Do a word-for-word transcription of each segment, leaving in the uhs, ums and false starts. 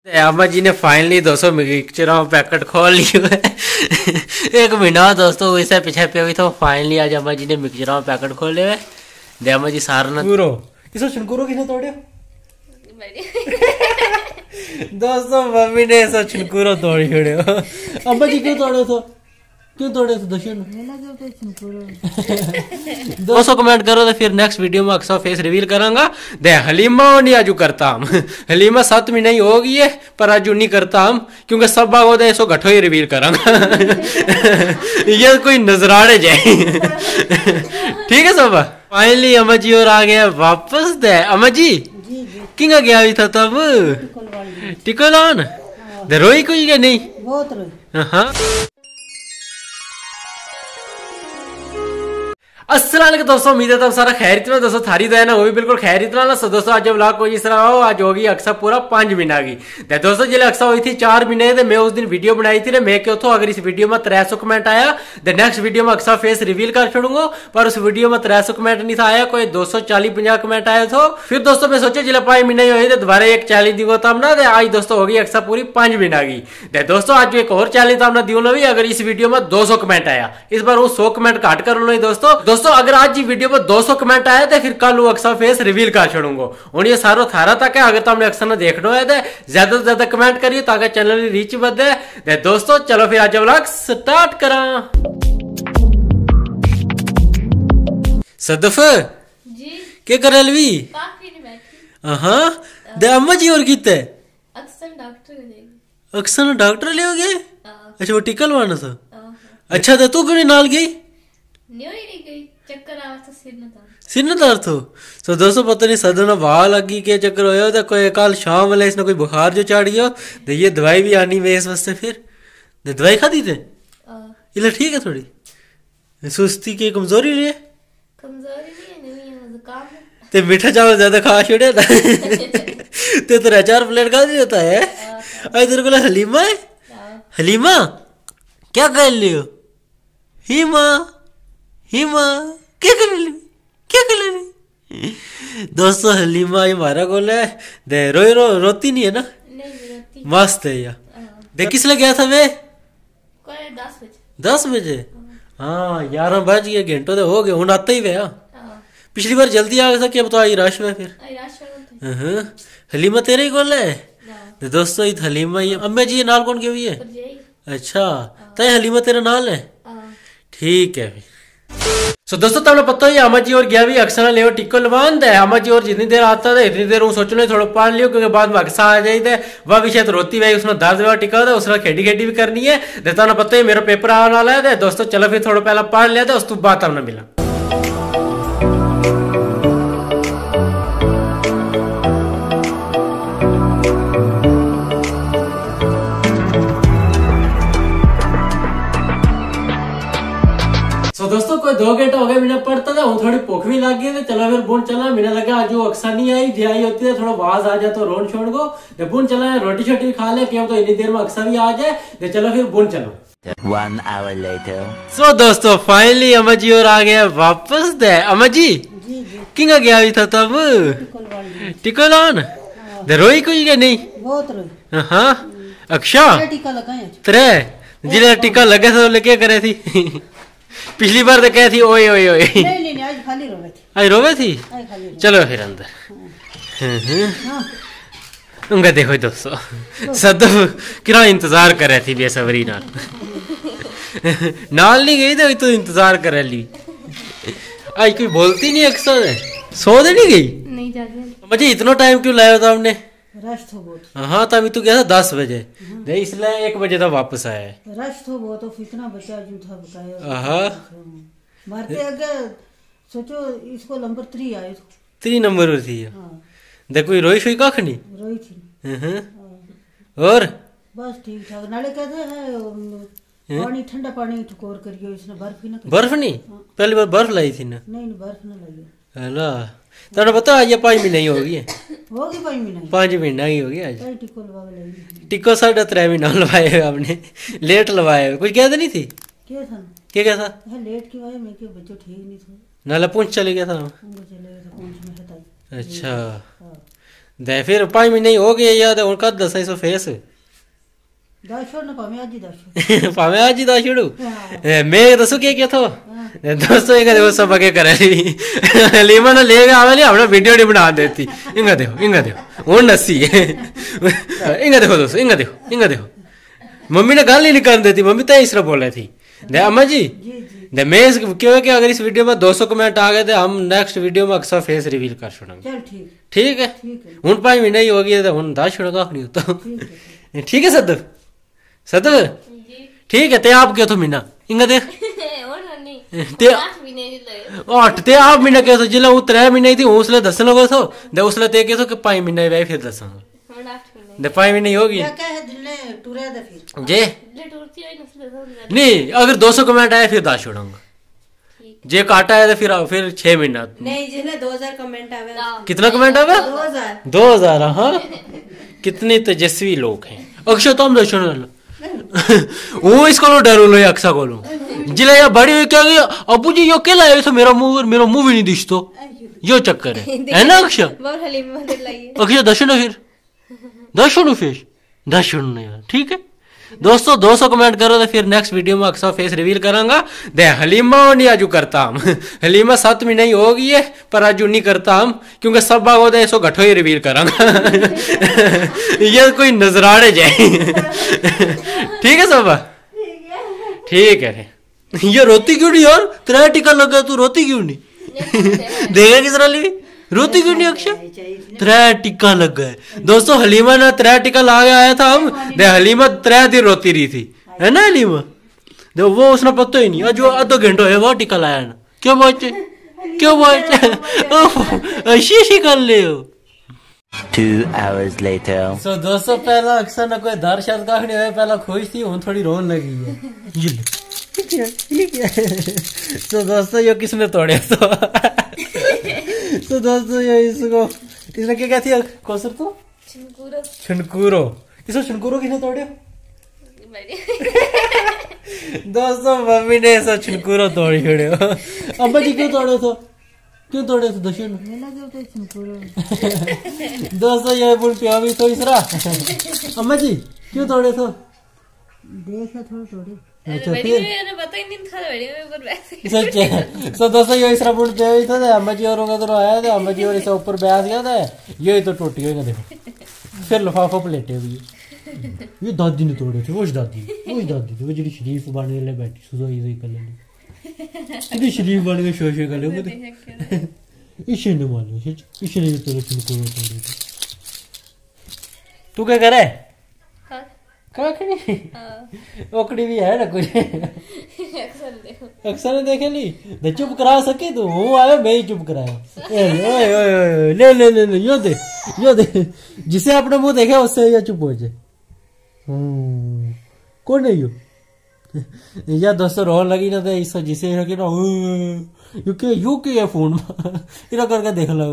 अम्मा जी ने फाइनली दोस्तों मिक्सचरों पैकेट खोल लिए एक महीना दोस्तों वैसे पीछे पे हुई तो फाइनली आज अम्मा जी ने मिक्सचरों पैकेट खोले हुए दे अम्मा जी सारा पूरो इसो छुनकुरो किसने तोड़े दोस्तों मम्मी ने इसो छुनकुरो तोड़ छोड़े अम्मा जी क्यों तोड़े तो क्यों तोड़े थे दर्शन दो सौ कमेंट करो तो फिर नेक्स्ट वीडियो में अक्सर फेस रिवील करांगा दे हलीमा नहीं आजू करता हम हलीमा सात महीने ही हो गई है पर आजू नहीं करता हम क्योंकि सब बाग होता है इसको घटो ही रिवील करांगा ये कोई नजराने जाए ठीक है सब फाइनली अम्मा जी और आ गया वापस दे अम्मा जी किंगा गया भी था तब टिकोलान दे रोई कोई क्या नहीं बहुत रोई हाँ अस्सलाम वालेकुम दोस्तों उम्मीद है तब सारा खैरियत में दोस्तों थारी दया ना वो भी बिल्कुल खैरियत ना सो दोस्तों आज व्लॉग कोई इस तरह हो आज होगी अक्सर पूरा पांच महीना की ते दोस्तों जिले अक्सर हुई थी चार महीने थे मैं उस दिन वीडियो बनाई थी मैं क्यों तो अगर इस वीडियो में त्रै सौ कमेंट आया तो नेक्स्ट वीडियो में अक्सर फेस रिवील कर छोड़ूंगा पर उस वीडियो में त्रै सौ कमेंट नहीं था आया कोई दो सौ चालीस पंजाह कमेंट आया तो फिर दोस्तों मैं सोचा जिले पांच महीने हुए थे दोबारा एक चैलेंज दियो था ना आज दोस्तों होगी अक्सर पूरी पांच महीना की दोस्तों आज एक और चैलेंज था दियो ना भी अगर इस वीडियो में दो सौ कमेंट आया इस बार वो सौ कमेंट काट कर लो दोस्तों दोस्तों अगर आज वीडियो पर दो सौ कमेंट आए थे फिर कल वो अक्सर फेस रिवील कर छोड़ूंगा और ये सारो थारा तक है अगर तुमने अक्सर ने देखना है तो ज्यादा से ज्यादा कमेंट करिए ताकि चैनल की रीच बढ़े दे दोस्तों चलो फिर आज व्लॉग स्टार्ट करा सदफ जी क्या कर रही काफी नहीं बैठी हाँ दे अम्मा जी और किते अक्सर डॉक्टर ले गई अक्सर डॉक्टर ले गए अच्छा वो टिकल वाना था आहा। अच्छा तो तू क्यों नाल गई न्यू ही नहीं गई चक्कर आवा तो सिर न था सिर न दर्द हो तो दोस्तों पता नहीं सदन बाल लगी के चक्कर होया था कोई कल शाम वाले इसने कोई बुखार जो चढ़ गया तो ये दवाई भी आनी वे इस वास्ते फिर दे दवाई खाती थे इला ठीक है थोड़ी सुस्ती की कमजोरी लिए कमजोरी नहीं है नहीं है जुकाम है ते मीठा चावल ज्यादा खा छोड़े था ते तेरा चार प्लेट खा देता है अरे तेरे को हलीमा है हलीमा क्या कर लियो हीमा हीमा क्या कर रही क्या कर रही दोस्तों हलीमा ये हमारा गोल है दे रोई रो रोती नहीं है ना नहीं रोती मस्त है यार देख किस लिए गया था वे कोई दस बजे दस बजे हाँ ग्यारह बज गए घंटों तो हो गए हूं आता ही वे पिछली बार जल्दी आ गया था क्या बता आई रश में फिर हलीमा तेरे ही गोल है तो दोस्तों ये हलीमा ये अम्मा जी नाल कौन के हुई है अच्छा तय हलीमा तेरा नाल है ठीक है सो so, दोस्तों तुमने पता ही अम्मा जी और गया भी अक्सर ले टिक्को लवान दे अम्मा जी और जितनी देर आता था इतनी देर सोचने थोड़ा पढ़ लियो क्योंकि बाद में अक्सर आ जाए वह विषय तो रोती भाई उसने दर्द हुआ टिका था उसने खेडी खेडी भी करनी है देता ना पता ही मेरा पेपर आने वाला है दोस्तों चलो फिर थोड़ा पहला पढ़ लिया था उस तो बात हमने मिला तो दोस्तों कोई दो घंटे हो गए मैंने पढ़ता था वो थोड़ी भूख भी लग गई थी चलो फिर बुन चला मैंने लगा आज वो अक्सर नहीं आई जे आई होती है थोड़ा आवाज आ जाए तो रोन छोड़ गो बुन चला रोटी छोटी खा ले क्या तो इतनी देर में अक्सर भी आ जाए चलो फिर बुन चलो One hour later. सो दोस्तों फाइनली अम्मा जी और आ गया वापस दे अम्मा जी किंगा गया भी था तब टिकोलान दे रोई कोई क्या नहीं बहुत रोई हाँ अक्षा टीका लगाया त्रे जिले टीका लगे था तो क्या करे थी पिछली बार तो कह थी ओए ओए ओए नहीं नहीं नहीं आज खाली रोवे थी आज रोवे थी आज खाली चलो फिर अंदर हां उनका देखो दोस्तों सदफ कितना इंतजार कर रही थी बेसब्री नाल नाल नहीं गई तो तो इंतजार कर ली आज कोई बोलती नहीं अक्सर सो दे नहीं गई नहीं जागी मुझे इतना टाइम क्यों लाया था हमने रश तो बहुत हाँ तभी तो गया था दस बजे इसलिए एक बजे तक वापस आया है रश तो बहुत तो इतना बच्चा जो था बताया हाँ मारते आगे सोचो इसको नंबर थ्री आए थ्री नंबर पर थी हाँ देखो ये रोई शोई कख नहीं रोई थी और बस ठीक ठाक नाले कहते हैं पानी ठंडा पानी ठकोर करियो इसने बर्फ ही ना बर्फ नहीं पहली बार बर्फ लाई थी ना नहीं बर्फ ना लाई हेलो तेरे पता आज ये पाँच महीने ही होगी होगी पाँच महीने पाँच महीना ही होगी आज टिको लगा लाई टिको साढ़े त्रै महीना लवाए हुए आपने लेट लवाए हुए कुछ कहते नहीं थी क्या था क्या क्या था लेट की वजह मैं क्यों बच्चों ठीक नहीं था नाला पूंछ चले गया था चले गए थे पूंछ में था अच्छा दे फिर पाँच महीने हो गए याद है कद दसा सौ फेस दस छोड़ना पावे आज ही दस पावे आज ही दस छोड़ू मैं दसो क्या क्या था दोस्तों एक देखो सब आगे करे लीमा ना ले आवे नहीं अपना वीडियो नहीं बना देती इंगा देखो इंगा देखो वो नसी है इंगा देखो दोस्तों इंगा देखो इंगा देखो मम्मी ने गाल ही नहीं कर देती मम्मी तो इस तरह बोल रही थी दे अम्मा जी दे मैं क्यों है कि अगर इस वीडियो में दो सौ कमेंट आ गए तो हम नेक्स्ट वीडियो में अक्सर फेस रिवील कर छोड़ेंगे चल ठीक ठीक है हूं पाँच महीने ही हो गई तो हूं दस छोड़ेगा नहीं होता ठीक है सदर सदर ठीक है ते आप क्या तो मीना इंगा देख ते आठ ते आप महीना क्या जिले वो त्रै महीने थी उसले दस लगो तो दे उसले ते क्या तो पाँच महीने वे फिर दसांगा दे पाँच महीने हो गई जे नहीं अगर दो सौ कमेंट आए फिर दस छोड़ूंगा जे काटा है तो फिर फिर छह महीना नहीं जिसने दो हजार कमेंट आवे कितना कमेंट आवे दो हजार दो हजार हाँ कितने तेजस्वी लोग हैं अक्षय तो हम दर्शन वो इसको डर लो अक्सा को लो जिले या बड़ी हुई क्या गई अबू जी यो केला है तो मेरा मुंह मेरा मुंह भी नहीं दिश तो यो चक्कर है है ना अक्षय अक्षय दर्शन फिर दर्शन फिर दर्शन यार ठीक है दोस्तों दो सौ कमेंट करो तो फिर नेक्स्ट वीडियो में अक्सर फेस रिवील करांगा दे हलीमा नहीं आजू करता हम हलीमा सात महीने ही हो गई है पर आजू नहीं करता हम क्योंकि सब बाग होता है इसको घटो ही रिवील करांगा ये कोई नजराने जाए ठीक है सब ठीक है ये रोती क्यों नहीं यार तेरा टिका लगा तू रोती क्यों नहीं देगा किस तरह ली रोती क्यों नहीं अक्षय त्रै टिक्का लग गए दोस्तों हलीमा ने त्रै टिक्का ला के आया था हम दे हलीमा त्रै दिन रोती रही थी है ना हलीमा दे वो उसने पता ही नहीं आज वो आधो घंटा है वो टिक्का लाया ना क्यों बच्चे क्यों बच्चे शीशी कर ले हो Two hours later. so दोस्तों पहला अक्सर ना कोई दर शायद का नहीं हुआ पहला खुश थी हूं थोड़ी रोन लगी है तो दोस्तों ये किसने तोड़े तो तो दोस्तों ये इसको इसने क्या क्या थी कौसर तो छनकूरो छनकूरो इसको छनकूरो किसने तोड़े दोस्तों मम्मी ने ऐसा छनकूरो तोड़ी छोड़े अब्बा जी क्यों तोड़े तो क्यों तोड़े थे दर्शन दोस्तों ये बुल पिया भी तो इसरा अम्मा जी क्यों तोड़े तो देखा थोड़ा थोड़े अच्छा फिर पता ही नहीं था वीडियो में ऊपर बैठ सच है तो दोस्तों ये इसरा बुल पिया भी था अम्मा जी और उधर आया था अम्मा जी और इसे ऊपर बैठ गया था ये तो टूट गया देखो फिर लिफाफा प्लेटे हुई ये दादी ने तोड़े थे वो दादी वो दादी थी वो जी शरीफ बने ले बैठी सुधाई सुई कर लेनी कितनी शरीफ बन के शो शो कर ले इसे ने मालूम इसे ने तोड़े थे तोड़े तू क्या करे नहीं ओकड़ी भी है ना कुछ अक्सर देखे ली चुप करा सके तू वो आया मैं ही चुप कराया ले ले ले ले यो दे यो दे जिसे अपने मुंह देखे उससे या चुप हो जाए कौन है यो या दोस्तों रोन लगी ना तो इस जिसे ना यू के यू के फोन इरा करके देख लो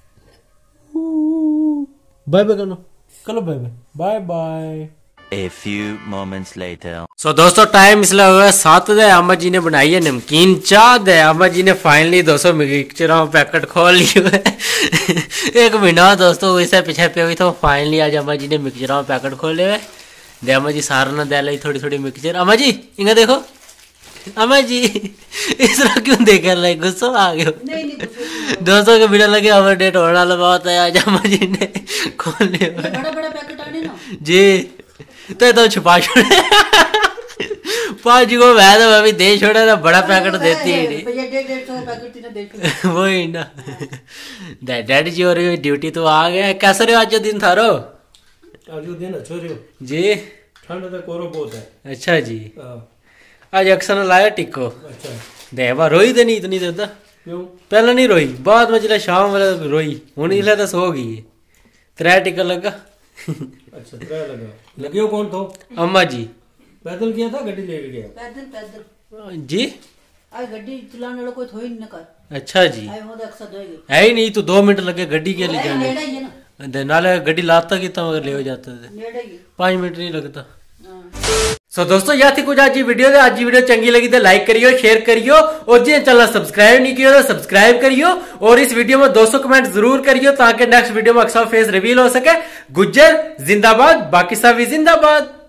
बाय बाय करो चलो bye bye bye bye A few moments later. So so, दोस्तों टाइम इसलिए हुआ सात दे अम्मा जी ने बनाई है नमकीन चाह दे अम्मा जी ने फाइनली दोस्तों मिक्सचर पैकेट खोल लिए एक महीना दोस्तों इससे पीछे पे हुई तो फाइनली आज अम्मा जी ने मिक्सचर पैकेट खोले हुए दे अम्मा जी सारा ना दे ली थोड़ी थोड़ी मिक्सचर अम्मा जी इन्हें देखो अम्मा जी इस तरह क्यों देख रहे गुस्सा आ गया दोस्तों के बिना लगे ओवर डेट होने वाला बहुत है आज अम्मा जी ने खोले हुए जी तो तो छुपा छोड़े पाँच को वैद अभी दे छोड़ा ना बड़ा पैकेट देती है नहीं वही ना डैडी जी और ड्यूटी तो आ गया कैसे रहे आज दिन था रो आज दिन अच्छा रहो जी ठंड तो कोरो बहुत है अच्छा जी आज अक्सर लाया टिक्को अच्छा देवा रोई तो नहीं इतनी देर क्यों पहले नहीं रोई बाद में जिला शाम वाले रोई हूं इसलिए तो सो गई त्रै टिक्का लगा अच्छा त्रै लगा लगे हो कौन तो अम्मा जी पैदल किया था गड्डी लेके गया पैदल पैदल जी आज गड्डी चलाने वाला कोई थोड़ी न कर अच्छा जी आए होदा अक्सर दोएगे है ही नहीं तो दो मिनट लगे गड्डी के लिए नेड़ा जाने ही है ना दे नाले गड्डी लाता कितना मगर ले हो जाता थे नेड़ा ही पाँच मिनट नहीं लगता हां सो so, दोस्तों यह थी कुछ आज की वीडियो। आज की वीडियो चंगी लगी तो लाइक करियो, शेयर करियो और जिन्हें चैनल सब्सक्राइब नहीं किया तो सब्सक्राइब करियो और इस वीडियो में दो सौ कमेंट जरूर करियो ताकि नेक्स्ट वीडियो में अक्सर फेस रिवील हो सके। गुज्जर जिंदाबाद, बाकी सभी जिंदाबाद।